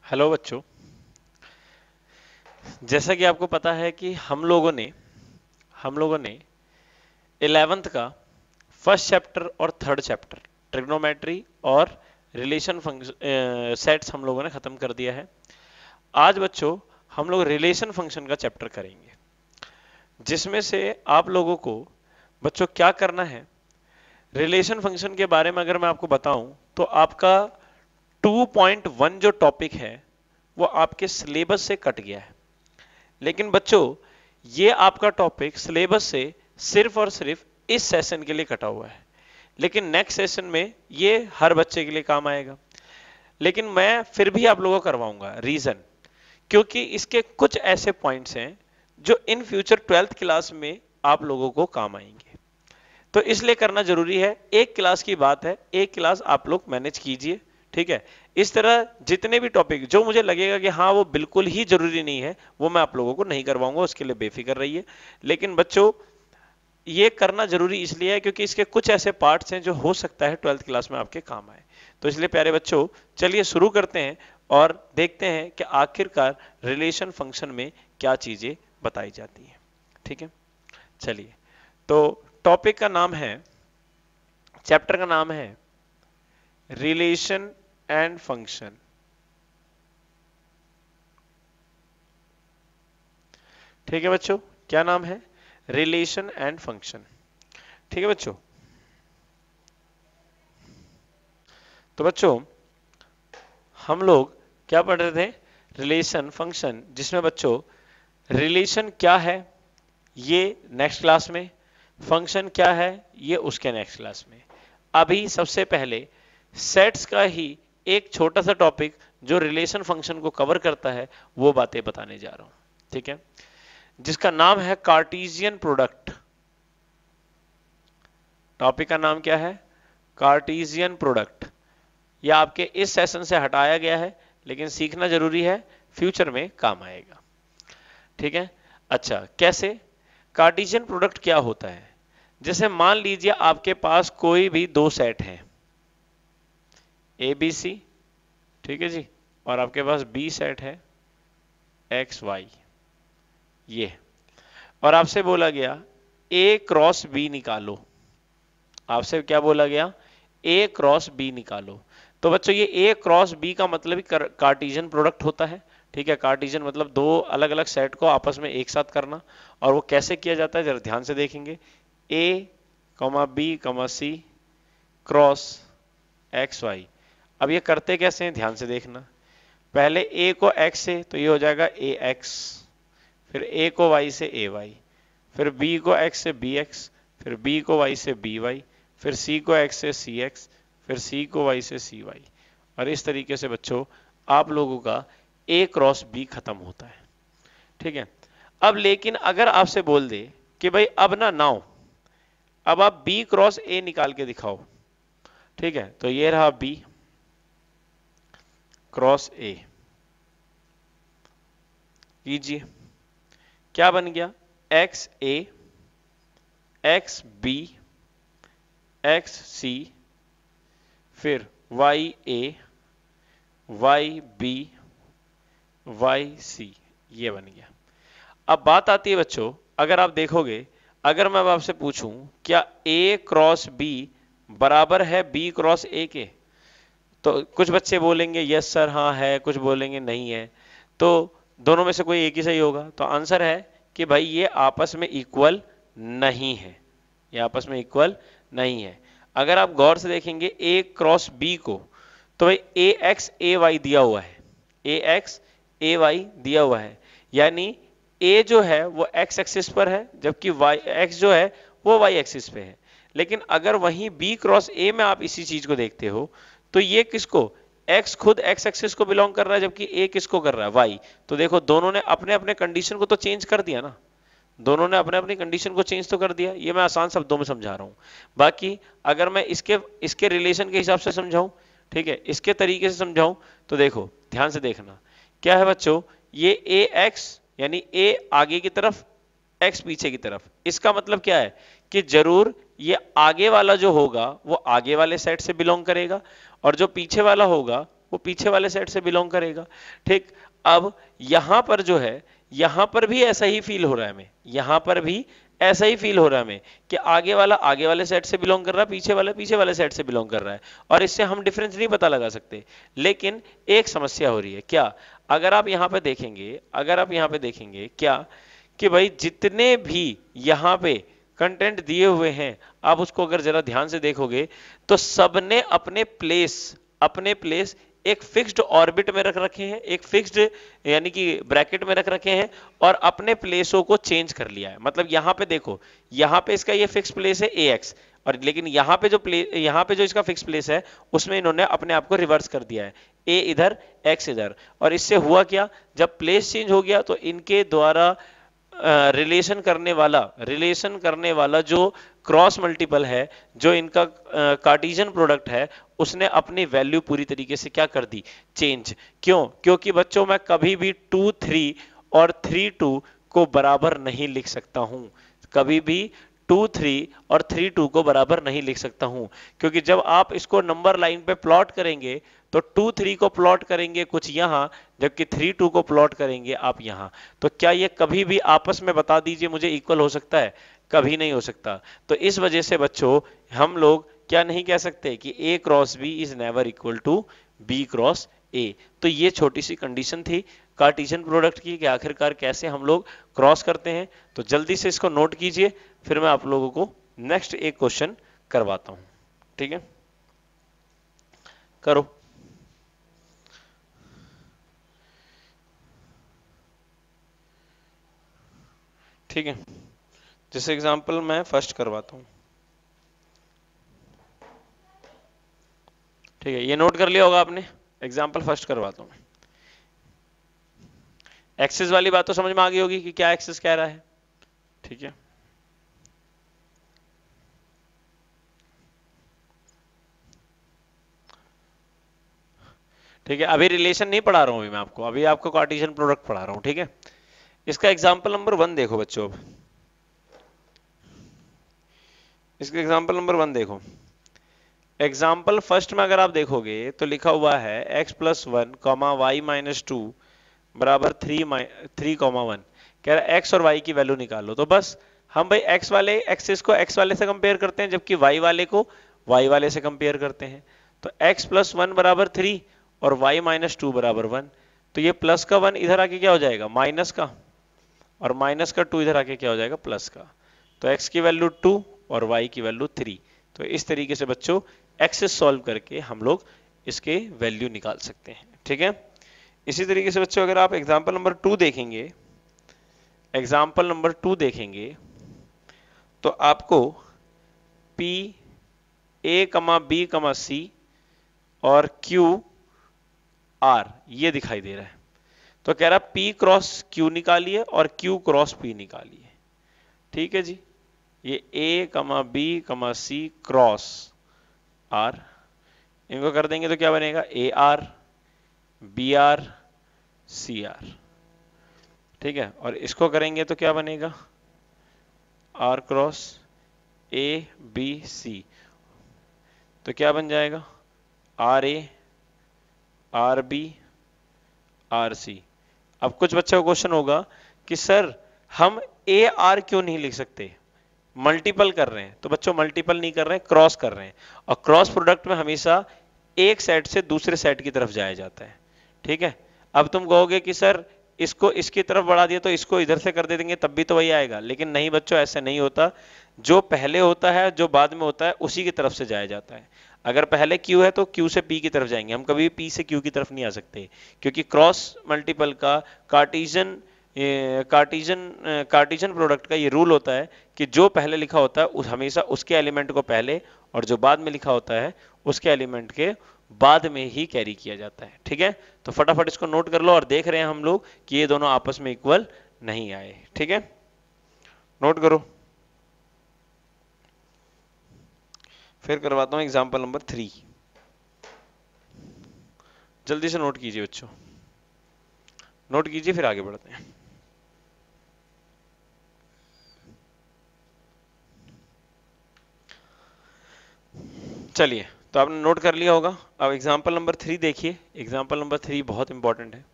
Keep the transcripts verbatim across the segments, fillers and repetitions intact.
Hello बच्चों। जैसा कि आपको पता है कि हम लोगों ने हम लोगों ने इलेवेंथ का फर्स्ट चैप्टर और थर्ड चैप्टर ट्रिग्नोमेट्री और रिलेशन फंक्शन सेट्स हम लोगों ने खत्म कर दिया है। आज बच्चों हम लोग रिलेशन फंक्शन का चैप्टर करेंगे, जिसमें से आप लोगों को बच्चों क्या करना है। रिलेशन फंक्शन के बारे में अगर मैं आपको बताऊं तो आपका टू पॉइंट वन जो टॉपिक है वो आपके सिलेबस से कट गया है। लेकिन बच्चों ये आपका टॉपिक सिलेबस से सिर्फ और सिर्फ इस सेशन के लिए कटा हुआ है, लेकिन नेक्स्ट सेशन में ये हर बच्चे के लिए काम आएगा। लेकिन मैं फिर भी आप लोगों को करवाऊंगा। रीजन, क्योंकि इसके कुछ ऐसे पॉइंट्स हैं जो इन फ्यूचर ट्वेल्थ क्लास में आप लोगों को काम आएंगे, तो इसलिए करना जरूरी है। एक क्लास की बात है, एक क्लास आप लोग मैनेज कीजिए, ठीक है। इस तरह जितने भी टॉपिक जो मुझे लगेगा कि हाँ वो बिल्कुल ही जरूरी नहीं है वो मैं आप लोगों को नहीं करवाऊंगा, उसके लिए बेफिक्र रहिए। लेकिन बच्चों ये करना जरूरी इसलिए है क्योंकि इसके कुछ ऐसे पार्ट्स हैं जो हो सकता है ट्वेल्थ क्लास में आपके काम आए। तो इसलिए प्यारे बच्चों चलिए शुरू करते हैं और देखते हैं कि आखिरकार रिलेशन फंक्शन में क्या चीजें बताई जाती हैं। ठीक है, चलिए। तो टॉपिक का नाम है, चैप्टर का नाम है रिलेशन एंड फंक्शन। ठीक है बच्चों, क्या नाम है? Relation and function. ठीक है बच्चों। तो बच्चों हम लोग क्या पढ़ रहे थे? रिलेशन फंक्शन, जिसमें बच्चों रिलेशन क्या है ये नेक्स्ट क्लास में, फंक्शन क्या है ये उसके नेक्स्ट क्लास में। अभी सबसे पहले सेट्स का ही एक छोटा सा टॉपिक जो रिलेशन फंक्शन को कवर करता है वो बातें बताने जा रहा हूं, ठीक है, जिसका नाम है कार्टेशियन प्रोडक्ट। टॉपिक का नाम क्या है? Cartesian product. यह आपके इस सेशन से हटाया गया है, लेकिन सीखना जरूरी है, फ्यूचर में काम आएगा। ठीक है, अच्छा कैसे? कार्टेशियन प्रोडक्ट क्या होता है? जैसे मान लीजिए आपके पास कोई भी दो सेट हैं, ए बी सी, ठीक है जी, और आपके पास बी सेट है एक्स वाई, ये, और आपसे बोला गया ए क्रॉस बी निकालो। आपसे क्या बोला गया? ए क्रॉस बी निकालो। तो बच्चों ये ए क्रॉस बी का मतलब कार्टेशियन प्रोडक्ट होता है, ठीक है। कार्टेशियन मतलब दो अलग अलग सेट को आपस में एक साथ करना, और वो कैसे किया जाता है जरा ध्यान से देखेंगे। ए कमा बी कमा सी क्रॉस एक्स वाई। अब ये करते कैसे हैं ध्यान से देखना। पहले ए को एक्स से तो ये हो जाएगा ए एक्स, फिर ए को वाई से ए वाई, फिर बी को एक्स से बी एक्स, फिर बी को वाई से बी वाई, फिर सी को एक्स से सी एक्स, फिर सी को वाई से सी वाई। और इस तरीके से बच्चों आप लोगों का ए क्रॉस बी खत्म होता है, ठीक है। अब लेकिन अगर आपसे बोल दे कि भाई अब ना नाउ अब आप बी क्रॉस ए निकाल के दिखाओ, ठीक है, तो ये रहा बी क्रॉस ए, कीजिए क्या बन गया? X A X B X C, फिर Y A Y B Y C, ये बन गया। अब बात आती है बच्चों, अगर आप देखोगे, अगर मैं आपसे पूछूं क्या ए क्रॉस बी बराबर है बी क्रॉस ए के, तो कुछ बच्चे बोलेंगे यस सर हाँ है, कुछ बोलेंगे नहीं है, तो दोनों में से कोई एक ही सही होगा। तो आंसर है कि भाई ये आपस में इक्वल नहीं है, ये आपस में इक्वल नहीं है। अगर आप गौर से देखेंगे ए क्रॉस बी को, तो भाई ए एक्स ए वाई दिया हुआ है, ए एक्स ए वाई दिया हुआ है, यानी ए जो है वो एक्स एक्सिस पर है, जबकि वाई एक्स जो है वो वाई एक्सिस पे है। लेकिन अगर वहीं बी क्रॉस ए में आप इसी चीज को देखते हो, तो ये किसको? x खुद x एक्सिस को बिलोंग कर रहा है, जबकि a किसको कर रहा है? y। तो देखो दोनों ने अपने अपने कंडीशन को तो चेंज कर दिया ना, दोनों ने अपने अपनी कंडीशन को चेंज तो कर दिया। ये मैं आसान शब्दों में समझा रहा हूं। बाकी अगर मैं इसके इसके रिलेशन के हिसाब से समझाऊं, ठीक है, इसके तरीके से समझाऊं, तो देखो ध्यान से देखना क्या है बच्चों, ये ए एक्स यानी a आगे की तरफ x पीछे की तरफ, इसका मतलब क्या है कि जरूर ये आगे वाला जो होगा वो आगे वाले सेट से बिलोंग करेगा, और जो पीछे वाला होगा वो पीछे वाले सेट से बिलोंग करेगा। ठीक, अब यहां पर जो है, यहां पर भी ऐसा ही फील हो रहा है हमें, यहां पर भी ऐसा ही फील हो रहा है हमें कि आगे वाला आगे वाले सेट से बिलोंग कर रहा है, पीछे वाला पीछे वाले सेट से बिलोंग कर रहा है, और इससे हम डिफरेंस नहीं पता लगा सकते। लेकिन एक समस्या हो रही है क्या, अगर आप यहां पे देखेंगे, अगर आप यहां पे देखेंगे क्या कि भाई जितने भी यहां पे कंटेंट दिए हुए हैं, आप उसको अगर जरा ध्यान से देखोगे तो सबने अपने प्लेस अपने प्लेस एक फिक्स्ड ऑर्बिट में रख रखे हैं, एक फिक्स्ड यानी कि ब्रैकेट में रख रखे हैं, और अपने प्लेसों को चेंज कर लिया है। मतलब यहां पे देखो, यहां पे इसका ये फिक्स प्लेस है ए एक्स, और लेकिन यहां पे जो प्ले यहां पे जो इसका फिक्स प्लेस है उसमें इन्होंने अपने आप को रिवर्स कर दिया है, ए इधर एक्स इधर। और इससे हुआ क्या, जब प्लेस चेंज हो गया तो इनके द्वारा रिलेशन करने वाला रिलेशन करने वाला जो क्रॉस मल्टीपल है, जो इनका कार्टेशियन प्रोडक्ट है, उसने अपनी वैल्यू पूरी तरीके से क्या कर दी, चेंज। क्यों, क्योंकि बच्चों मैं कभी भी टू थ्री और थ्री टू को बराबर नहीं लिख सकता हूं, कभी भी टू थ्री और थ्री टू को बराबर नहीं लिख सकता हूं, क्योंकि जब आप इसको नंबर लाइन पे प्लॉट करेंगे तो टू थ्री को प्लॉट करेंगे कुछ यहां, जबकि थ्री टू को प्लॉट करेंगे आप यहां। तो क्या ये कभी भी आपस में बता दीजिए मुझे इक्वल हो सकता है, कभी नहीं हो सकता। तो इस वजह से बच्चों हम लोग क्या नहीं कह सकते कि A cross B is never equal to B cross A. तो ये छोटी सी कंडीशन थी कार्टेशियन प्रोडक्ट की कि आखिरकार कैसे हम लोग क्रॉस करते हैं। तो जल्दी से इसको नोट कीजिए, फिर मैं आप लोगों को नेक्स्ट एक क्वेश्चन करवाता हूं। ठीक है, करो। ठीक है, जैसे एग्जांपल मैं फर्स्ट करवाता हूं। ठीक है, ये नोट कर लिया होगा आपने, एग्जांपल फर्स्ट करवाता हूं। एक्सिस वाली बात तो समझ में आ गई होगी कि क्या एक्सिस कह रहा है। ठीक है, ठीक है, अभी रिलेशन नहीं पढ़ा रहा हूं, अभी मैं आपको अभी आपको कार्टेशियन प्रोडक्ट पढ़ा रहा हूं। ठीक है, इसका एग्जांपल नंबर वन देखो बच्चों। अब इसका एग्जांपल नंबर वन देखो। एग्जाम्पल फर्स्ट में अगर आप देखोगे तो लिखा हुआ है x plus one comma Y minus two बराबर थ्री थ्री कॉमा वन। कह रहा है x और y की वैल्यू निकालो। तो बस हम भाई x वाले एक्सिस को x वाले से कंपेयर करते हैं, जबकि y वाले को y वाले से कंपेयर करते हैं। तो x प्लस वन बराबर थ्री और y माइनस टू बराबर वन। तो ये प्लस का वन इधर आके क्या हो जाएगा, माइनस का, और माइनस का टू इधर आके क्या हो जाएगा, प्लस का। तो x की वैल्यू टू और y की वैल्यू थ्री। तो इस तरीके से बच्चों एक्सेस सॉल्व करके हम लोग इसके वैल्यू निकाल सकते हैं। ठीक है, इसी तरीके से बच्चों अगर आप एग्जांपल नंबर टू देखेंगे एग्जांपल नंबर टू देखेंगे तो आपको P A कमा B कमा C और Q R ये दिखाई दे रहा है। तो कह रहा P क्रॉस Q निकालिए और Q क्रॉस P निकालिए। ठीक है जी, ये A कमा B कमा C क्रॉस R, इनको कर देंगे तो क्या बनेगा, A R B R C R. ठीक है, और इसको करेंगे तो क्या बनेगा, R cross A B C. तो क्या बन जाएगा, R A R B R C. अब कुछ बच्चों को क्वेश्चन होगा कि सर हम ए आर क्यों नहीं लिख सकते, मल्टीपल कर रहे हैं। तो बच्चों मल्टीपल नहीं कर रहे हैं, क्रॉस कर रहे हैं, और क्रॉस प्रोडक्ट में हमेशा एक सेट से दूसरे सेट की तरफ जाया जाता है। ठीक है, अब तुम कहोगे कि सर इसको इसकी तरफ बढ़ा दिया तो इसको इधर से कर दे देंगे तब भी तो वही आएगा, लेकिन नहीं बच्चों, ऐसे नहीं होता। जो पहले होता है जो बाद में होता है उसी की तरफ से जाया जाता है। अगर पहले Q है तो Q से P की तरफ जाएंगे, हम कभी भी P से Q की तरफ नहीं आ सकते, क्योंकि क्रॉस मल्टीपल का कार्टेशियन कार्टेशियन कार्टेशियन प्रोडक्ट का ये रूल होता है कि जो पहले लिखा होता है उस हमेशा उसके एलिमेंट को पहले, और जो बाद में लिखा होता है उसके एलिमेंट के बाद में ही कैरी किया जाता है। ठीक है, तो फटाफट इसको नोट कर लो, और देख रहे हैं हम लोग कि ये दोनों आपस में इक्वल नहीं आए। ठीक है, नोट करो। फिर करवाता हूं एग्जांपल नंबर थ्री, जल्दी से नोट कीजिए बच्चों, नोट कीजिए फिर आगे बढ़ते हैं। चलिए तो आपने नोट कर लिया होगा। अब एग्जाम्पल नंबर थ्री देखिए, एग्जाम्पल नंबर थ्री बहुत इंपॉर्टेंट है।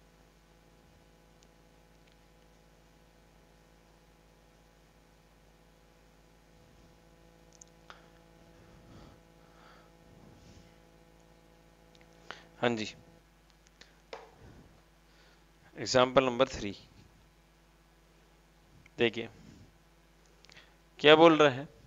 हाँ जी, एग्जाम्पल नंबर थ्री देखिए क्या बोल रहा है।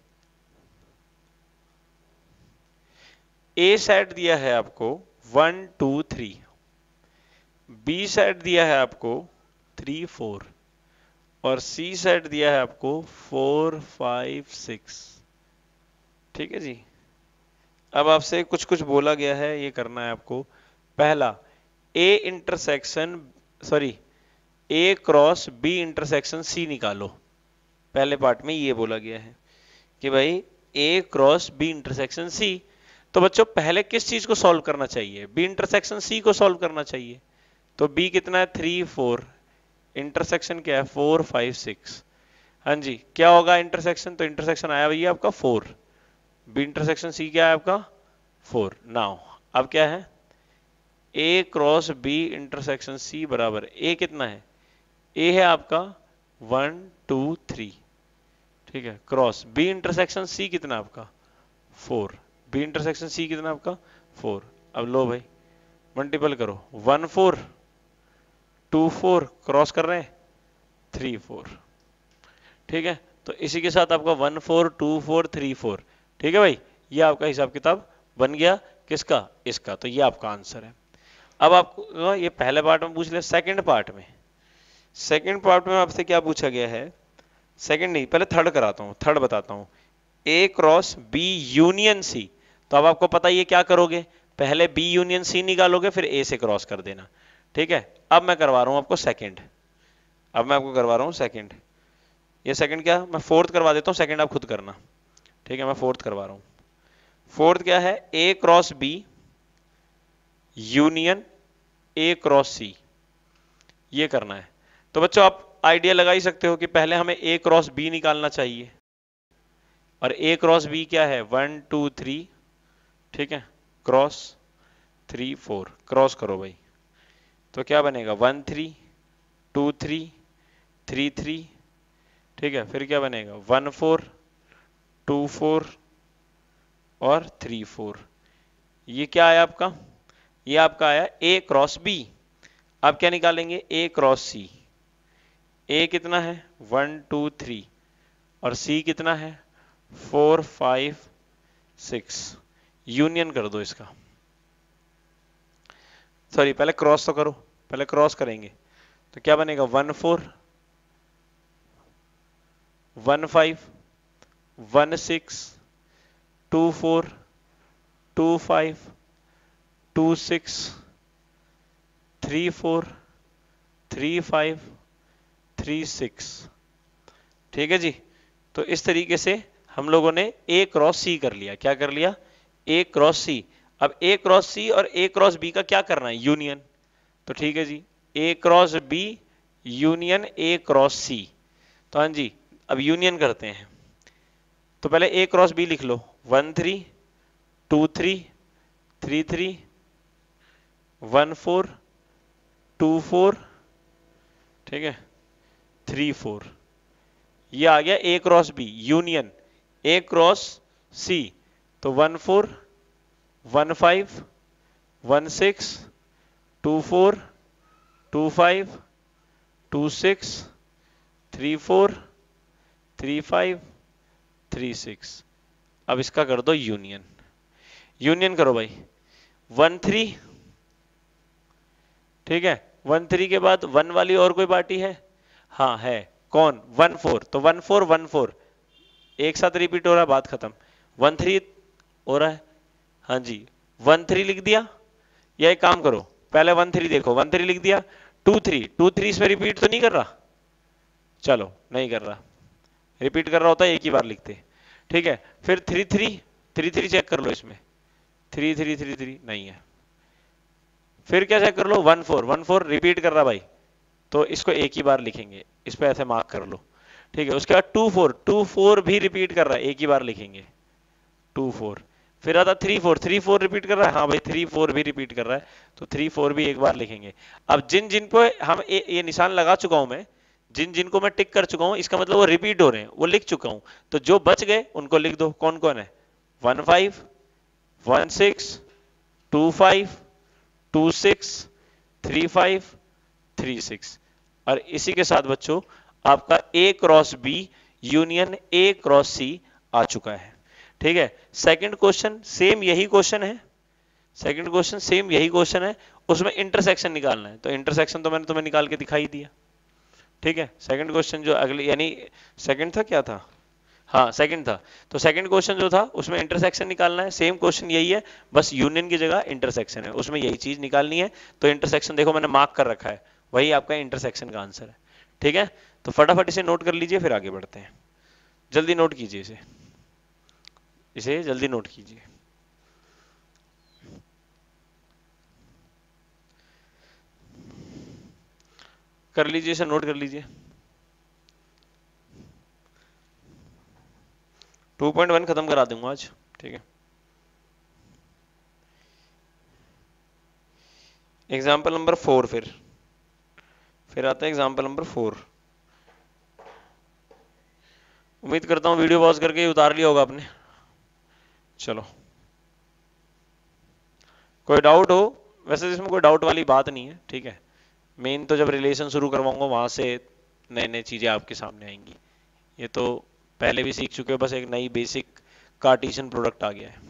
ए सेट दिया है आपको one two three, B set दिया है आपको थ्री फोर, और सी सेट दिया है आपको फोर फाइव सिक्स। ठीक है जी। अब आपसे कुछ कुछ बोला गया है, ये करना है आपको। पहला, A intersection sorry A cross B intersection C निकालो। पहले पार्ट में ये बोला गया है कि भाई A cross B intersection C. तो बच्चों पहले किस चीज को सॉल्व करना चाहिए? बी इंटरसेक्शन सी को सॉल्व करना चाहिए। तो बी कितना है? थ्री फोर, इंटरसेक्शन क्या है? Four five six. हाँ जी, क्या होगा इंटरसेक्शन? तो इंटरसेक्शन आया भैया आपका फोर, बी इंटरसेक्शन सी क्या है आपका? फोर। नाउ अब क्या है? A cross B intersection C बराबर, ए कितना है? ए है आपका वन टू थ्री, ठीक है, क्रॉस बी इंटरसेक्शन सी कितना आपका? फोर। बी इंटरसेक्शन सी कितना आपका? फोर। अब लो भाई मल्टीपल करो, one four two four, cross कर रहे हैं थ्री फोर। ठीक है, तो इसी के साथ आपका one four two four three four. ठीक है भाई, ये आपका हिसाब किताब बन गया। किसका? इसका। तो ये आपका आंसर है। अब आपको ये पहले पार्ट में पूछ लिया, सेकंड पार्ट में सेकंड पार्ट में आपसे क्या पूछा गया है? सेकंड नहीं, पहले थर्ड कराता हूं, थर्ड बताता हूं। A cross B union C. तो अब आपको पता ये क्या करोगे, पहले बी यूनियन सी निकालोगे, फिर ए से क्रॉस कर देना। ठीक है, अब मैं करवा रहा हूं आपको सेकंड। अब मैं आपको करवा रहा हूं सेकंड। ये सेकंड क्या, मैं फोर्थ करवा देता हूं, सेकंड आप खुद करना। ठीक है, मैं फोर्थ करवा रहा हूं। फोर्थ क्या है? A cross B union A cross C, ये करना है। तो बच्चों आप आइडिया लगा ही सकते हो कि पहले हमें ए क्रॉस बी निकालना चाहिए, और ए क्रॉस बी क्या है? वन टू थ्री, ठीक है, क्रॉस थ्री फोर, क्रॉस करो भाई। तो क्या बनेगा? One three two three three three, ठीक है, फिर क्या बनेगा? वन फोर टू फोर और थ्री फोर। ये क्या आया आपका? ये आपका आया ए क्रॉस बी। अब क्या निकालेंगे? ए क्रॉस सी। ए कितना है? वन टू थ्री, और सी कितना है? Four five six. यूनियन कर दो इसका, सॉरी पहले क्रॉस तो करो, पहले क्रॉस करेंगे। तो क्या बनेगा? One four one five one six two four two five two six three four three five three six. ठीक है जी। तो इस तरीके से हम लोगों ने ए क्रॉस सी कर लिया। क्या कर लिया? A cross C. अब ए क्रॉस सी और ए क्रॉस बी का क्या करना है? यूनियन। तो ठीक है जी, A cross B union A cross C. तो हाँ जी, अब यूनियन करते हैं। तो पहले ए क्रॉस बी लिख लो, one three two three three three one four two four, ठीक है, थ्री फोर। ये आ गया A cross B union A cross C. तो one four one five one six two four two five two six three four three five three six. अब इसका कर दो यूनियन। यूनियन करो भाई, वन थ्री, ठीक है, वन थ्री के बाद वन वाली और कोई पार्टी है? हाँ है, कौन? One four. तो वन फोर वन फोर एक साथ रिपीट हो रहा है, बात खत्म। वन थ्री हो रहा है, हाँ जी, वन थ्री लिख दिया। या एक काम करो, पहले वन थ्री देखो, वन थ्री लिख दिया, टू थ्री टू थ्री इसमें रिपीट तो नहीं कर रहा? चलो नहीं कर रहा, रिपीट कर रहा होता है एक ही बार लिखते। ठीक है, फिर three three three three check कर लो, इसमें थ्री थ्री थ्री थ्री नहीं है। फिर क्या चेक कर लो? One four one four repeat कर रहा भाई, तो इसको एक ही बार लिखेंगे, इस पे ऐसे मार्क कर लो। ठीक है, उसके बाद टू फोर टू फोर भी रिपीट कर रहा है, एक ही बार लिखेंगे टू फोर। फिर आता three four, three four repeat कर रहा है, हाँ भाई थ्री फोर भी रिपीट कर रहा है, तो थ्री फोर भी एक बार लिखेंगे। अब जिन जिन पे हम ए, ये निशान लगा चुका हूं मैं, जिन जिन को मैं टिक कर चुका हूं, इसका मतलब वो रिपीट हो रहे हैं, वो लिख चुका हूं, तो जो बच गए उनको लिख दो। कौन कौन है? One five, one six, two five, two six, three five, three six. और इसी के साथ बच्चों आपका A cross B union A cross C आ चुका है। ठीक है, सेकंड क्वेश्चन सेम यही क्वेश्चन है, सेकंड क्वेश्चन सेम यही क्वेश्चन है, उसमें इंटरसेक्शन निकालना है, तो इंटरसेक्शन तो मैंने तुम्हें निकाल के दिखाई दिया। ठीक है, सेकंड क्वेश्चन जो अगले यानी सेकंड था, क्या था, हाँ सेकंड था, तो सेकंड क्वेश्चन जो था उसमें इंटरसेक्शन निकालना है, सेम क्वेश्चन यही है, बस यूनियन की जगह इंटरसेक्शन है, उसमें यही चीज निकालनी है। तो इंटरसेक्शन देखो मैंने मार्क कर रखा है, वही आपका इंटरसेक्शन का आंसर है। ठीक है, तो फटाफट इसे नोट कर लीजिए, फिर आगे बढ़ते हैं। जल्दी नोट कीजिए इसे, इसे जल्दी नोट कीजिए। कर लीजिए, इसे नोट कर लीजिए। टू पॉइंट वन खत्म करा दूंगा आज। ठीक है, एग्जाम्पल नंबर फोर, फिर फिर आता है एग्जाम्पल नंबर फोर। उम्मीद करता हूं वीडियो पॉज करके उतार लिया होगा आपने। चलो, कोई डाउट हो? वैसे इसमें कोई डाउट वाली बात नहीं है। ठीक है, मेन तो जब रिलेशन शुरू करवाऊंगा वहां से नई नई चीजें आपके सामने आएंगी, ये तो पहले भी सीख चुके हो, बस एक नई बेसिक कार्टेशियन प्रोडक्ट आ गया है।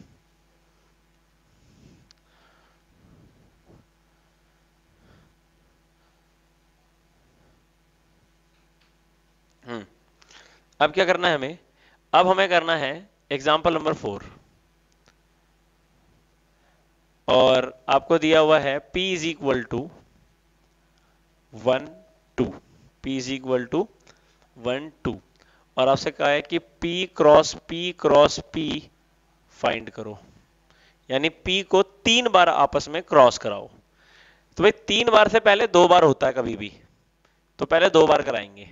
हम्म अब क्या करना है हमें? अब हमें करना है एग्जाम्पल नंबर फोर, और आपको दिया हुआ है P is equal to one two, P is equal to one two, और आपसे कहा है कि P cross P cross P find करो, यानी P को तीन बार आपस में क्रॉस कराओ। तो भाई तीन बार से पहले दो बार होता है कभी भी, तो पहले दो बार कराएंगे,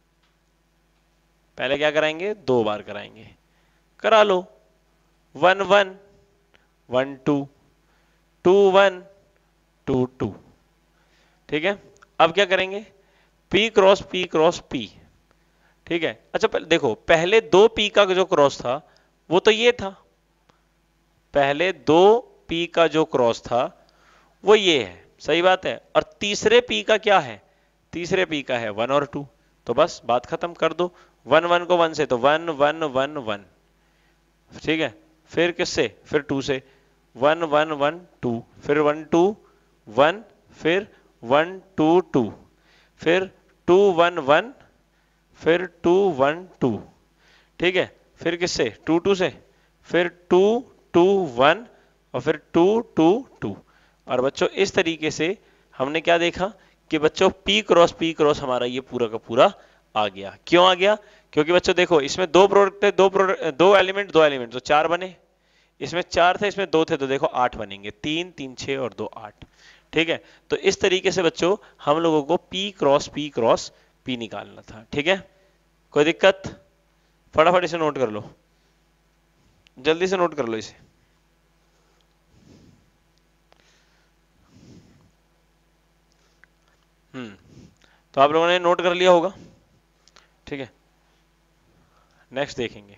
पहले क्या कराएंगे? दो बार कराएंगे। करा लो, one one, one two, two one, two two. ठीक है, अब क्या करेंगे? P cross P cross P। ठीक है, अच्छा पहले देखो, पहले दो P का जो क्रॉस था वो तो ये था, पहले दो P का जो क्रॉस था वो ये है, सही बात है, और तीसरे P का क्या है? तीसरे P का है वन और टू, तो बस बात खत्म कर दो। वन वन को वन से, तो वन वन वन वन। ठीक है, फिर किससे? फिर टू से, वन वन वन टू, फिर वन टू वन, फिर वन टू टू, फिर टू वन वन, फिर टू वन टू। ठीक है, फिर किससे? टू टू से, फिर टू टू वन, और फिर टू टू टू। और बच्चों इस तरीके से हमने क्या देखा कि बच्चों P क्रॉस P क्रॉस हमारा ये पूरा का पूरा आ गया। क्यों आ गया? क्योंकि बच्चों देखो इसमें दो प्रोडक्ट है, दो प्रोडक्ट, दो एलिमेंट दो एलिमेंट, तो चार बने, इसमें चार थे इसमें दो थे, तो देखो आठ बनेंगे, तीन तीन छह और दो आठ। ठीक है, तो इस तरीके से बच्चों हम लोगों को P cross P cross P निकालना था। ठीक है, कोई दिक्कत? फटाफट इसे नोट कर लो, जल्दी से नोट कर लो इसे। हम्म तो आप लोगों ने नोट कर लिया होगा। ठीक है, नेक्स्ट देखेंगे।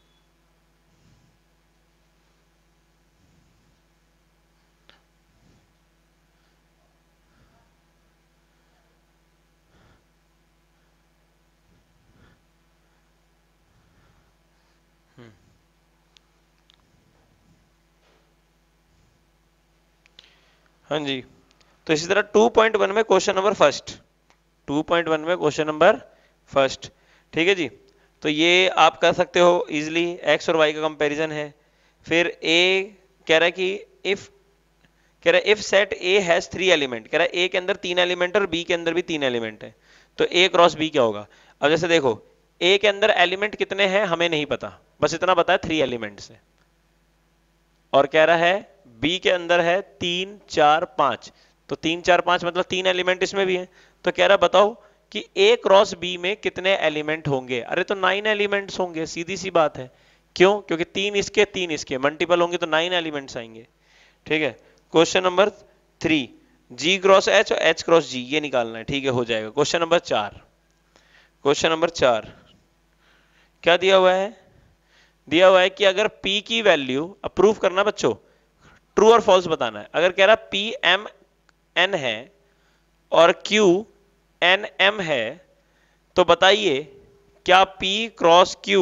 हाँ जी, तो इसी तरह टू पॉइंट वन में question number first, two point one में क्वेश्चन नंबर फर्स्ट। ठीक है जी, तो ये आप कर सकते हो इजिली, एक्स और वाई का कंपैरिजन है। फिर ए कह रहा है कि इफ कह रहा है if set A has three element, कह रहा है ए के अंदर तीन एलिमेंट और बी के अंदर भी तीन एलिमेंट है, तो ए क्रॉस बी क्या होगा? अब जैसे देखो ए के अंदर एलिमेंट कितने हैं हमें नहीं पता, बस इतना पता है थ्री एलिमेंट्स है, और कह रहा है बी के अंदर है तीन चार पांच, तो तीन चार पांच मतलब तीन एलिमेंट इसमें भी है, तो कह रहा बताओ कि ए क्रॉस बी में कितने एलिमेंट होंगे? अरे तो नाइन एलिमेंट्स होंगे, सीधी सी बात है, क्यों? क्योंकि तीन इसके तीन इसके मल्टीपल होंगे तो नाइन एलिमेंट्स आएंगे। ठीक है, question number three, G cross H और एच क्रॉस जी ये निकालना है। ठीक है, हो जाएगा। क्वेश्चन नंबर चार, क्वेश्चन नंबर चार क्या दिया हुआ है? दिया हुआ है कि अगर P की वैल्यू, अप्रूव करना बच्चों, ट्रू और फॉल्स बताना है। अगर कह रहा P M N है और Q N M है तो बताइए क्या P क्रॉस Q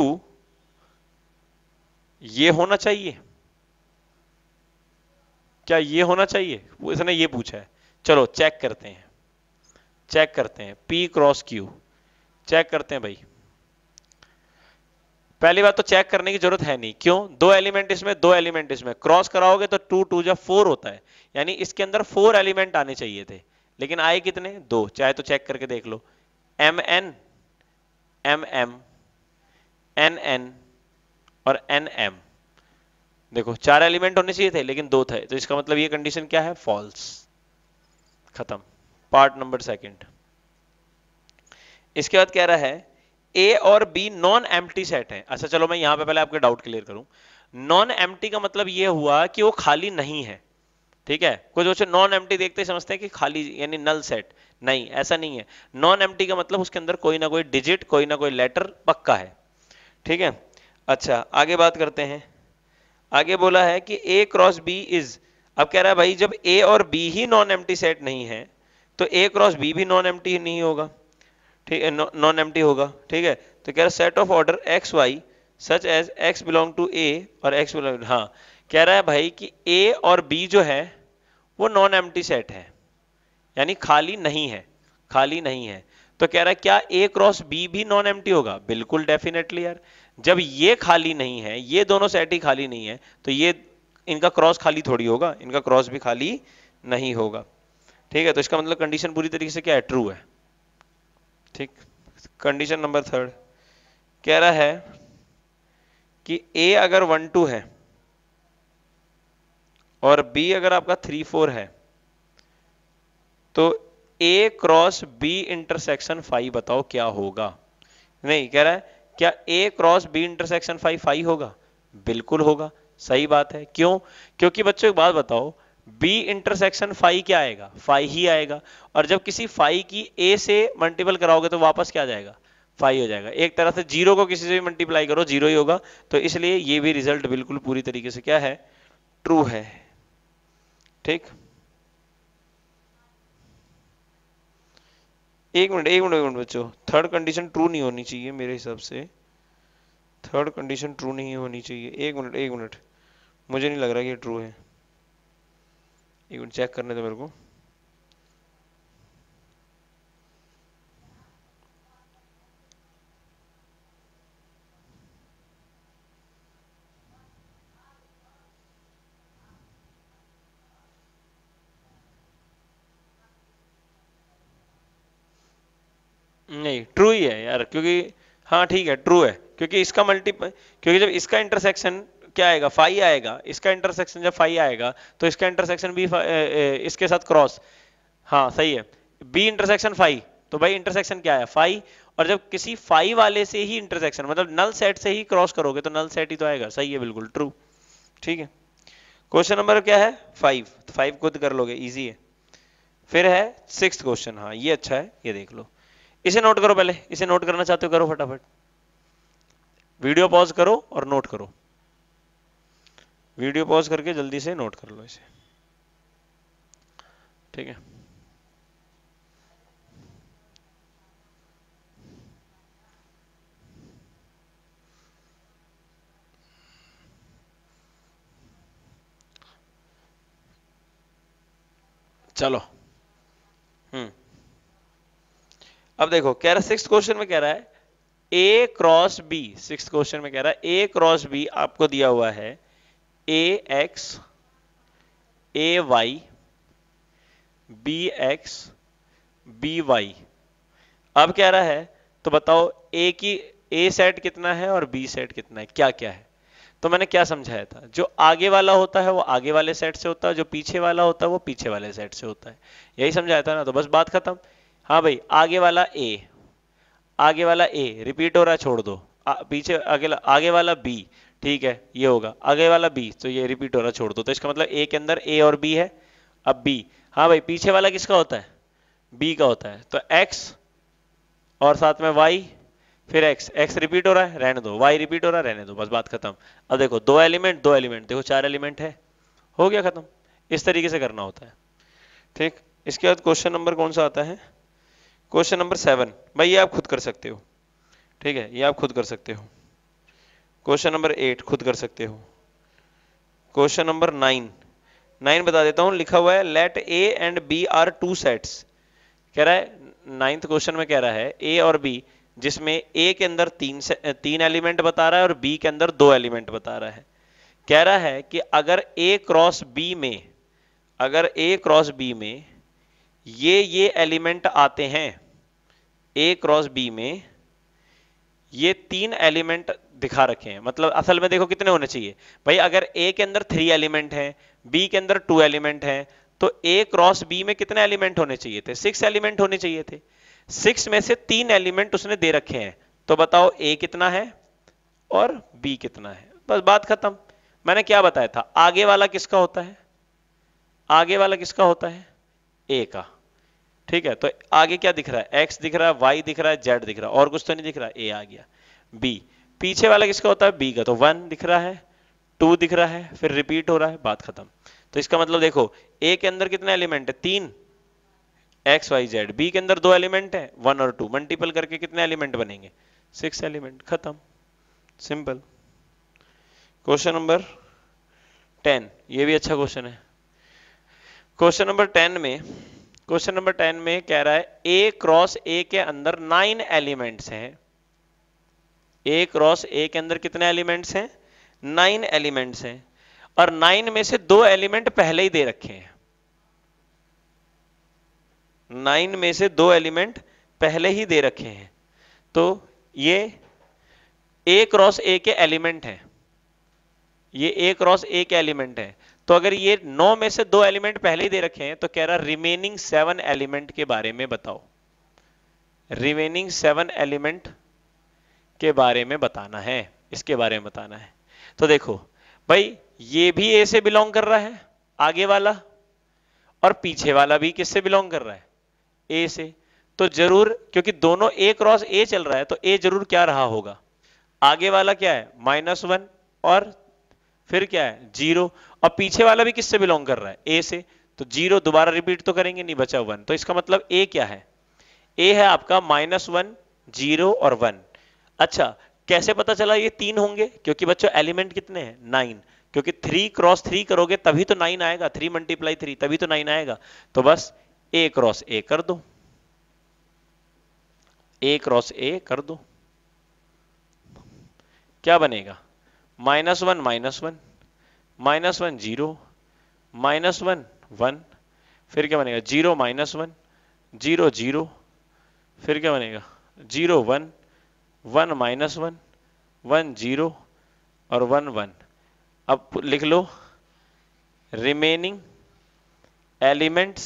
ये होना चाहिए? क्या ये होना चाहिए? वो इसने ये पूछा है। चलो चेक करते हैं, चेक करते हैं। P क्रॉस Q चेक करते हैं भाई। पहली बात तो चेक करने की जरूरत है नहीं। क्यों? दो एलिमेंट इसमें, दो एलिमेंट इसमें, क्रॉस कराओगे तो टू टू जब फोर होता है, यानी इसके अंदर फोर एलिमेंट आने चाहिए थे, लेकिन आए कितने? दो। चाहे तो चेक करके देख लो, M N, M M, N N और एन एम। देखो चार एलिमेंट होने चाहिए थे लेकिन दो थे, तो इसका मतलब ये कंडीशन क्या है? फॉल्स। खत्म। Part number second. इसके बाद कह रहा है ए और बी नॉन एम्प्टी सेट है। अच्छा चलो मैं यहां पे पहले आपके डाउट क्लियर करूं। नॉन एम्प्टी का मतलब ये हुआ कि वो खाली नहीं है। ठीक है, कुछ बच्चे नॉन एम्प्टी देखते ही समझते हैं कि खाली यानी नल सेट। नहीं, ऐसा नहीं है। नॉन एम्प्टी का मतलब उसके अंदर कोई ना कोई डिजिट, कोई ना कोई लेटर पक्का है। ठीक है, अच्छा आगे बात करते हैं। आगे बोला है कि ए क्रॉस बी इज, अब कह रहा है भाई जब ए और बी ही नॉन एम्प्टी सेट नहीं है तो ए क्रॉस बी भी नॉन एम्प्टी नहीं होगा। ठीक है, नॉन एम्प्टी होगा। ठीक है, तो कह रहा set of order X Y such as X belong to A और एक्स बिलोंग, हाँ कह रहा है भाई कि ए और बी जो है वो नॉन एम्प्टी सेट है, यानी खाली नहीं है, खाली नहीं है। तो कह रहा है क्या ए क्रॉस बी भी नॉन एम्प्टी होगा? बिल्कुल डेफिनेटली यार। जब ये खाली नहीं है, ये दोनों सेट ही खाली नहीं है, तो ये इनका क्रॉस खाली थोड़ी होगा, इनका क्रॉस भी खाली नहीं होगा। ठीक है, तो इसका मतलब कंडीशन पूरी तरीके से क्या है? ट्रू है। ठीक, कंडीशन नंबर थर्ड कह रहा है कि ए अगर वन टू है और बी अगर आपका थ्री फोर है तो A cross B intersection five बताओ क्या होगा? नहीं, कह रहा है क्या A cross B intersection five five होगा? बिल्कुल होगा, सही बात है। क्यों? क्योंकि बच्चों एक बात बताओ, बी इंटरसेक्शन फाइव क्या आएगा? फाइव ही आएगा, और जब किसी फाइव की ए से मल्टीपल कराओगे तो वापस क्या आ जाएगा? फाइव हो जाएगा। एक तरह से जीरो को किसी से भी मल्टीप्लाई करो जीरो ही होगा, तो इसलिए ये भी रिजल्ट बिल्कुल पूरी तरीके से क्या है? ट्रू है। ठीक, एक मिनट एक मिनट एक मिनट बच्चों, थर्ड कंडीशन ट्रू नहीं होनी चाहिए मेरे हिसाब से। थर्ड कंडीशन ट्रू नहीं होनी चाहिए। एक मिनट एक मिनट, मुझे नहीं लग रहा कि ये ट्रू है। एक मिनट चेक करने दो मेरे को। नहीं, ट्रू ही है यार, क्योंकि हाँ ठीक है ट्रू है, क्योंकि इसका मल्टी क्योंकि जब इसका इंटरसेक्शन क्या आएगा? फाइव आएगा। इसका इंटरसेक्शन जब फाइव आएगा तो इसका इंटरसेक्शन भी फा- ए, ए, इसके साथ क्रॉस। हाँ सही है, बी इंटरसेक्शन फाइव, तो भाई इंटरसेक्शन क्या है? फाइव। और जब किसी फाइव वाले से ही इंटरसेक्शन मतलब नल सेट से ही क्रॉस करोगे तो नल सेट ही तो आएगा। सही है, बिल्कुल ट्रू। ठीक है, क्वेश्चन नंबर क्या है? फाइव। तो फाइव खुद कर लोगे, इजी है। फिर है सिक्स क्वेश्चन। हाँ ये अच्छा है, ये देख लो। इसे नोट करो, पहले इसे नोट करना चाहते हो करो फटाफट, वीडियो पॉज करो और नोट करो। वीडियो पॉज करके जल्दी से नोट कर लो इसे। ठीक है, चलो। हम्म अब देखो, कह रहा है सिक्स क्वेश्चन में कह रहा है A cross B. Six question में कह रहा है ए क्रॉस बी आपको दिया हुआ है A X, A Y, B X, B Y. अब कह रहा है तो बताओ ए की ए सेट कितना है और बी सेट कितना है, क्या क्या है? तो मैंने क्या समझाया था, जो आगे वाला होता है वो आगे वाले सेट से होता है, जो पीछे वाला होता है वो पीछे वाले सेट से होता है। यही समझाया था ना, तो बस बात खत्म। हाँ भाई, आगे वाला ए, आगे वाला ए रिपीट हो रहा है, छोड़ दो। आ, पीछे आगे आगे वाला बी। ठीक है, ये होगा। आगे वाला बी, तो ये रिपीट हो रहा, छोड़ दो। तो इसका मतलब ए के अंदर ए और बी है। अब बी, हाँ भाई पीछे वाला किसका होता है, बी का होता है। तो एक्स और साथ में वाई, फिर एक्स, एक्स रिपीट हो रहा है रहने दो, वाई रिपीट हो रहा है रहने दो, बस बात खत्म। अब देखो दो एलिमेंट दो एलिमेंट, देखो चार एलिमेंट है, हो गया खत्म। इस तरीके से करना होता है, ठीक। इसके बाद क्वेश्चन नंबर कौन सा आता है, क्वेश्चन नंबर सेवन। भाई ये आप खुद कर सकते हो, ठीक है, ये आप खुद कर सकते हो। क्वेश्चन नंबर एट खुद कर सकते हो। क्वेश्चन नंबर नाइन, नाइन बता देता हूं, लिखा हुआ है let A and B are two sets. कह रहा है नाइन्थ क्वेश्चन में, कह रहा है ए और बी, जिसमें ए के अंदर तीन से तीन एलिमेंट बता रहा है और बी के अंदर दो एलिमेंट बता रहा है। कह रहा है कि अगर ए क्रॉस बी में, अगर ए क्रॉस बी में ये ये एलिमेंट आते हैं, ए क्रॉस बी में ये तीन एलिमेंट दिखा रखे हैं, मतलब असल में देखो कितने होने चाहिए भाई। अगर ए के अंदर थ्री एलिमेंट हैं, बी के अंदर टू एलिमेंट हैं, तो ए क्रॉस बी में कितने एलिमेंट होने चाहिए थे, सिक्स एलिमेंट होने चाहिए थे। सिक्स में से तीन एलिमेंट उसने दे रखे हैं, तो बताओ ए कितना है और बी कितना है, बस बात खत्म। मैंने क्या बताया था, आगे वाला किसका होता है, आगे वाला किसका होता है, ए का, ठीक है। तो आगे क्या दिख रहा है, एक्स दिख रहा है, वाई दिख रहा है, जेड दिख रहा है, और कुछ तो नहीं दिख रहा, ए आ गया। बी, पीछे वाला किसका होता है, बी का, तो वन दिख रहा है, टू दिख रहा है, फिर रिपीट हो रहा है, बात खत्म। तो इसका मतलब देखो ए के अंदर कितने एलिमेंट है, तीन, एक्स वाई जेड। बी के अंदर दो एलिमेंट है, वन और टू, मल्टीपल करके कितने एलिमेंट बनेंगे, सिक्स एलिमेंट, खत्म, सिंपल। क्वेश्चन नंबर टेन, ये भी अच्छा क्वेश्चन है। क्वेश्चन नंबर टेन में, क्वेश्चन नंबर टेन में कह रहा है ए क्रॉस ए के अंदर नाइन एलिमेंट्स हैं। ए क्रॉस ए के अंदर कितने एलिमेंट्स हैं, नाइन एलिमेंट्स हैं, और नाइन में से दो एलिमेंट पहले ही दे रखे हैं। नाइन में से दो एलिमेंट पहले ही दे रखे हैं, तो ये ए क्रॉस ए के एलिमेंट हैं, ये ए क्रॉस ए के एलिमेंट हैं। तो अगर ये नौ में से दो एलिमेंट पहले ही दे रखे हैं, तो कह रहा रिमेनिंग सेवन एलिमेंट के बारे में बताओ, रिमेनिंग सेवन एलिमेंट के बारे में बताना है, इसके बारे में बताना है। तो देखो भाई ये भी ए से बिलोंग कर रहा है आगे वाला, और पीछे वाला भी किससे बिलोंग कर रहा है, ए से। तो जरूर, क्योंकि दोनों ए क्रॉस ए चल रहा है, तो ए जरूर क्या रहा होगा, आगे वाला क्या है माइनस वन, और फिर क्या है जीरो, और पीछे वाला भी किससे बिलोंग कर रहा है, ए से। तो जीरो दोबारा रिपीट तो करेंगे नहीं, बचा वन। तो इसका मतलब ए क्या है, ए है आपका माइनस वन, जीरो और वन। अच्छा कैसे पता चला ये तीन होंगे, क्योंकि बच्चों एलिमेंट कितने हैं, नाइन, क्योंकि थ्री क्रॉस थ्री करोगे तभी तो नाइन आएगा, थ्री मल्टीप्लाई थ्री तभी तो नाइन आएगा। तो बस ए क्रॉस ए कर दो, ए क्रॉस ए कर दो, क्या बनेगा, minus one minus one, minus one zero, minus one one, फिर क्या बनेगा zero minus one, zero zero, फिर क्या बनेगा zero one, one minus one, one zero और वन वन। अब लिख लो remaining elements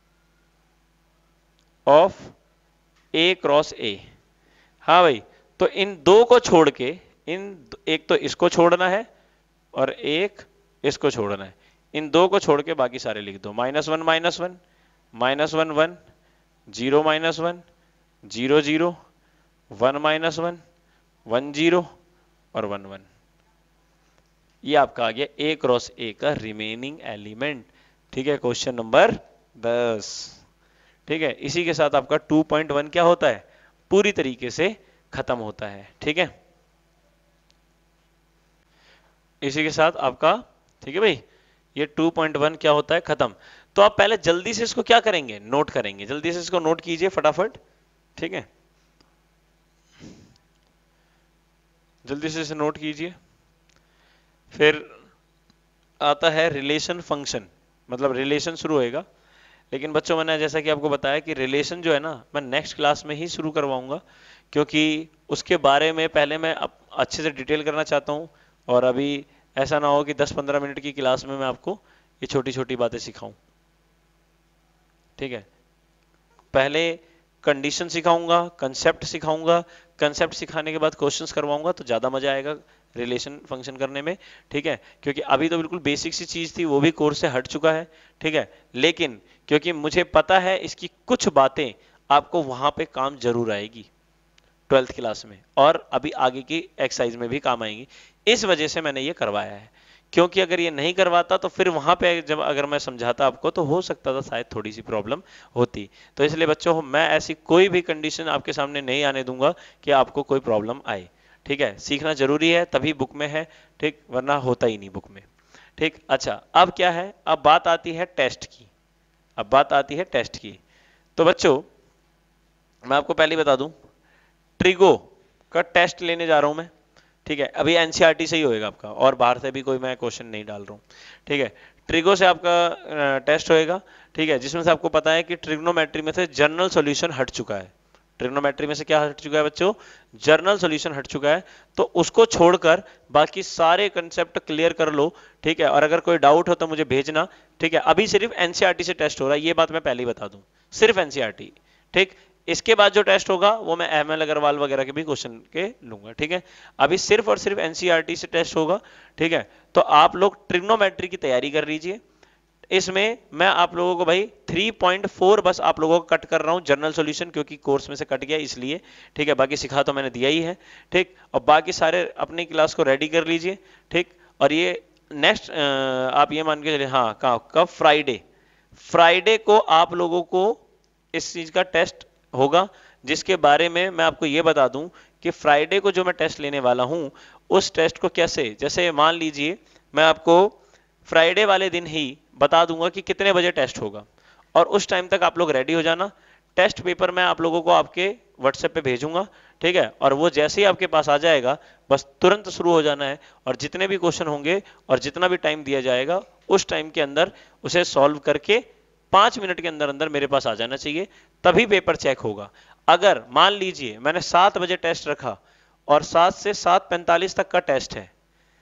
of A cross A. हाँ भाई, तो इन दो को छोड़ के, इन एक तो इसको छोड़ना है और एक इसको छोड़ना है, इन दो को छोड़ के बाकी सारे लिख दो। Minus one minus one, minus one one, zero minus one, zero zero, one minus one, one zero और वन वन। ये आपका आ गया ए क्रॉस ए का रिमेनिंग एलिमेंट, ठीक है। क्वेश्चन नंबर दस, ठीक है। इसी के साथ आपका टू पॉइंट वन क्या होता है, पूरी तरीके से खत्म होता है, ठीक है। इसी के साथ आपका, ठीक है भाई, ये टू पॉइंट वन क्या होता है, खत्म। तो आप पहले जल्दी से इसको क्या करेंगे, नोट करेंगे, जल्दी से इसको नोट कीजिए फटाफट, ठीक है, जल्दी से इसे नोट कीजिए। फिर आता है रिलेशन फंक्शन, मतलब रिलेशन शुरू होएगा। लेकिन बच्चों मैंने जैसा कि आपको बताया कि रिलेशन जो है ना, मैं नेक्स्ट क्लास में ही शुरू करवाऊंगा, क्योंकि उसके बारे में पहले मैं अच्छे से डिटेल करना चाहता हूं, और अभी ऐसा ना हो कि दस पंद्रह मिनट की क्लास में मैं आपको ये छोटी छोटी बातें सिखाऊं, ठीक है। पहले कंडीशन सिखाऊंगा, कंसेप्ट सिखाऊंगा, कंसेप्ट सिखाने के बाद क्वेश्चंस करवाऊंगा, तो ज्यादा मजा आएगा रिलेशन फंक्शन करने में, ठीक है, क्योंकि अभी तो बिल्कुल बेसिक सी चीज थी, वो भी कोर्स से हट चुका है, ठीक है, लेकिन क्योंकि मुझे पता है इसकी कुछ बातें आपको वहां पे काम जरूर आएगी ट्वेल्थ क्लास में, और अभी आगे की एक्सरसाइज में भी काम आएंगी, इस वजह से मैंने ये करवाया है। क्योंकि अगर ये नहीं करवाता तो फिर वहां पे जब अगर मैं समझाता आपको तो हो सकता था शायद थोड़ी सी प्रॉब्लम होती। तो इसलिए बच्चों मैं ऐसी कोई भी कंडीशन आपके सामने नहीं आने दूंगा कि आपको कोई प्रॉब्लम आए, ठीक है, सीखना जरूरी है तभी बुक में है, ठीक, वरना होता ही नहीं बुक में, ठीक। अच्छा अब क्या है, अब बात आती है टेस्ट की, अब बात आती है टेस्ट की। तो बच्चों मैं आपको पहले बता दूं, ट्रिगो का टेस्ट लेने जा रहा हूं मैं, ठीक है, अभी एनसीईआरटी से ही होएगा आपका, और बाहर से भी कोई मैं क्वेश्चन नहीं डाल रहा हूं, ठीक है, ट्रिगो से आपका टेस्ट होएगा, ठीक है, जिसमें से आपको पता है कि ट्रिग्नोमेट्री में से जनरल सॉल्यूशन हट चुका है, ट्रिग्नोमेट्री में से क्या हट चुका है बच्चों, जर्नल सॉल्यूशन हट चुका है, तो उसको छोड़कर बाकी सारे कंसेप्ट क्लियर कर लो, ठीक है, और अगर कोई डाउट हो तो मुझे भेजना, ठीक है। अभी सिर्फ एनसीईआरटी से टेस्ट हो रहा है, ये बात मैं पहले ही बता दूं, सिर्फ एनसीईआरटी, ठीक। इसके बाद जो टेस्ट होगा वो मैं एम एल अग्रवाल वगैरह के भी क्वेश्चन के लूंगा, ठीक है। अभी सिर्फ और सिर्फ एनसीईआरटी से टेस्ट होगा, ठीक है। तो आप लोग ट्रिग्नोमेट्री की तैयारी कर लीजिए, इसमें मैं आप लोगों को भाई थ्री पॉइंट फोर बस आप लोगों को कट कर रहा हूं जनरल सॉल्यूशन, क्योंकि कोर्स में से कट गया इसलिए, ठीक है, बाकी सिखा तो मैंने दिया ही है, ठीक। और बाकी सारे अपनी क्लास को रेडी कर लीजिए, ठीक। और ये नेक्स्ट आप ये मान के चलिए, हाँ कब, फ्राइडे, फ्राइडे को आप लोगों को इस चीज का टेस्ट होगा, जिसके बारे में मैं आपको यह बता दूं कि फ्राइडे को जो मैं टेस्ट लेने वाला हूं उस टेस्ट को कैसे, जैसे मान लीजिए मैं आपको फ्राइडे वाले दिन ही बता दूंगा कि कितने बजे टेस्ट होगा, और उस टाइम तक आप लोग रेडी हो जाना। टेस्ट पेपर मैं आप लोगों को आपके व्हाट्सएप पे भेजूंगा, ठीक है, और वो जैसे ही आपके पास आ जाएगा बस तुरंत शुरू हो जाना है, और जितने भी क्वेश्चन होंगे और जितना भी टाइम दिया जाएगा उस टाइम के अंदर उसे सॉल्व करके पांच मिनट के अंदर अंदर मेरे पास आ जाना चाहिए, तभी पेपर चेक होगा। अगर मान लीजिए मैंने सात बजे टेस्ट रखा और सात से सात पैंतालीस तक का टेस्ट है,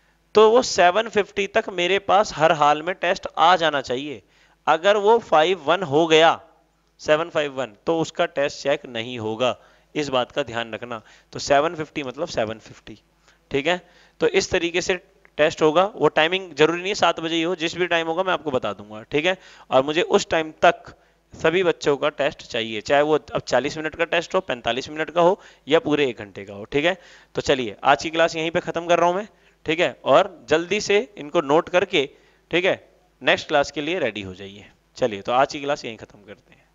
तो वो सात सौ पचास तक मेरे पास हर हाल में टेस्ट आ जाना चाहिए। अगर वो इक्यावन हो गया, सात सौ इक्यावन, तो उसका टेस्ट चेक नहीं होगा, इस बात का ध्यान रखना। तो सात सौ पचास मतलब सात सौ पचास, ठीक है। तो इस तरीके से टेस्ट होगा, वो टाइमिंग जरूरी नहीं है सात बजे ही हो, जिस भी टाइम होगा मैं आपको बता दूंगा, ठीक है। और मुझे उस टाइम तक सभी बच्चों का टेस्ट चाहिए, चाहे वो अब चालीस मिनट का टेस्ट हो, पैंतालीस मिनट का हो, या पूरे एक घंटे का हो, ठीक है। तो चलिए आज की क्लास यहीं पे खत्म कर रहा हूं मैं, ठीक है, और जल्दी से इनको नोट करके, ठीक है, नेक्स्ट क्लास के लिए रेडी हो जाइए। चलिए तो आज की क्लास यहीं खत्म करते हैं।